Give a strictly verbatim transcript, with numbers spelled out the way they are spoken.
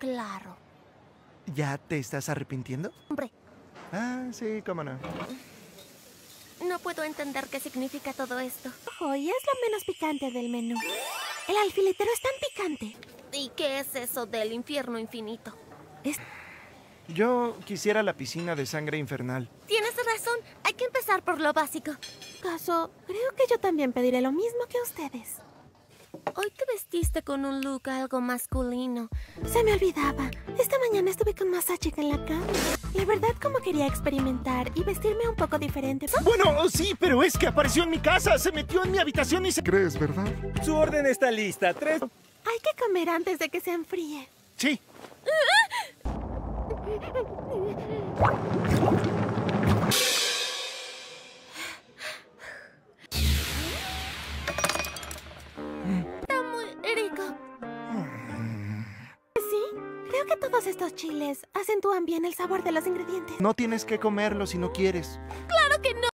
claro. ¿Ya te estás arrepintiendo? Hombre, Ah, sí, cómo no. no puedo entender qué significa todo esto. Hoy es lo menos picante del menú. El alfiletero es tan picante. ¿Y qué es eso del infierno infinito? Es... Yo quisiera la piscina de sangre infernal. Tienes razón, hay que empezar por lo básico. Caso, creo que yo también pediré lo mismo que ustedes. Hoy te vestiste con un look algo masculino. Se me olvidaba. Esta mañana estuve con Masachika en la cama. La verdad, como quería experimentar y vestirme un poco diferente. Bueno, sí, pero es que apareció en mi casa, se metió en mi habitación y se... ¿Crees, verdad? Su orden está lista. Tres... Hay que comer antes de que se enfríe. Sí. Está muy rico. Sí, creo que todos estos chiles acentúan bien el sabor de los ingredientes. No tienes que comerlo si no quieres. ¡Claro!